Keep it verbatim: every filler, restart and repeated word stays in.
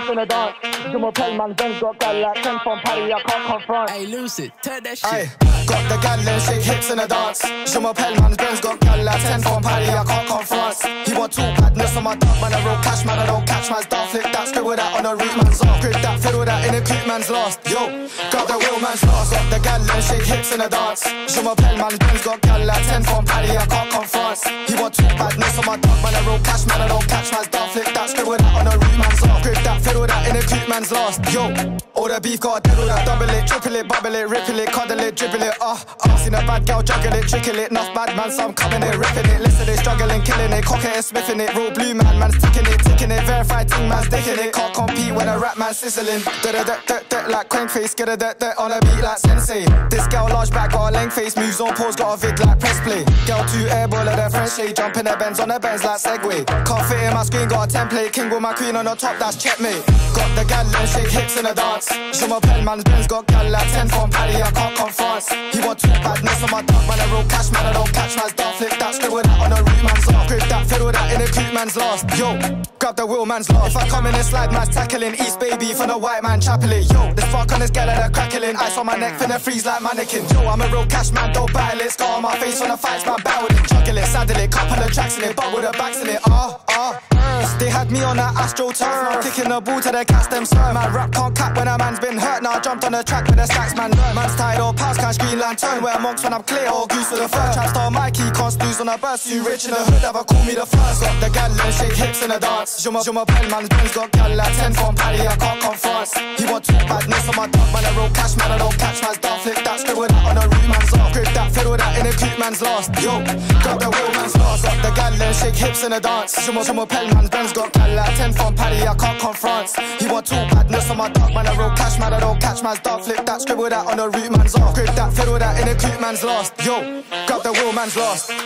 hips in the dance. Je m'appelle man, Ben's got gal like ten from Paddy, I can't confront. Hey Lucid, turn that shit. Aye, got the gal them shake hips in the dance. Je m'appelle man, Ben's got gal like ten from Paddy, I can't confront. He want two badness on my dog, man, I roll cash, man, I don't catch man's dog. Flick that, scribble that on the root man's off. Grip that, fiddle that in the creep man's lost. Yo, got the wheel man's lost. Got the gal them shake hips in the dance. Je m'appelle man, Ben's got gal like ten from Paddy, I can't confront. He want two badness on my dog, man, I roll cash, man, I don't catch man's dog. Flick that, scribble that on the root man's off. Grip that, fiddle that in the creep man's lost. Yo, all the beef got a dead, all that double it, triple it, bubble it, ripple it, cuddle it, dribble it, ah, uh, uh, seen a bad girl juggle it, trickle it, enough bad man, some coming it, ripping it, listen they struggling, killing it, cocking it, smithing it, real blue man, man's ticking it, ticking it, verified ting man's dicking it, can't compete when a rap man sizzling, da da da da da like crank face, get a da da on a beat like sensei, this girl large back got a length face, moves on pause, got a vid like press play, girl two airball at her French shade, jump in the Benz on the Benz like Segway, can't fit in my screen, got a template, king with my queen on the top, that's checkmate, got the gal and shake hips in the dance, je m'appelle man's Benz got gal like ten from Paddy, I can't confront, he want two badness on my dog, man, I roll cash, man, I don't catch man's dog, flip that, scribble that on the root man's off, grip that, fiddle that in the creep man's lost, yo, grab the wheel man's lost, if I come in and slide man's tackling, East baby for the white man chapeling, yo, this fuck on this gal that crackling, ice on my neck, finna freeze like mannequin, yo, I'm a real cash man, don't battle it, scar on my face on the fights, man, battle it, juggle it, saddle it, cup on the tracks in it, but with the backs in it, ah, ah, they had me on that Astro turf, now kicking the ball to the cast them sir, man, rap can't cap when a man's been hurt, now I jumped on the track with the stacks, man, man's tied or pass, cash green lantern, wear monks when I'm clear, or goose to the fur, trap star Mikey, can't snooze on a burst, you rich in the hood, ever call me the first, got the gal and shake hips in the dance, je m'appelle man's Ben's got gal like ten from Paddy, I can't confront, he want two badness on my dog, man, I roll cash, man, I don't catch man's dog, flip that, scribble that on the root man's off, grip that, fiddle that in the creep man's lost, yo, got the wheel man's lost, got the gal and shake hips in the dance, je m'appelle man's Ben's got gal like ten from Paddy, I can't confront, he want two badness on my dog, man, I roll cash, man, I don't catch man's dog, flip that, scribble that on the root man's off, grip that, fiddle that in the creep man's lost, yo, grab the wheel man's lost.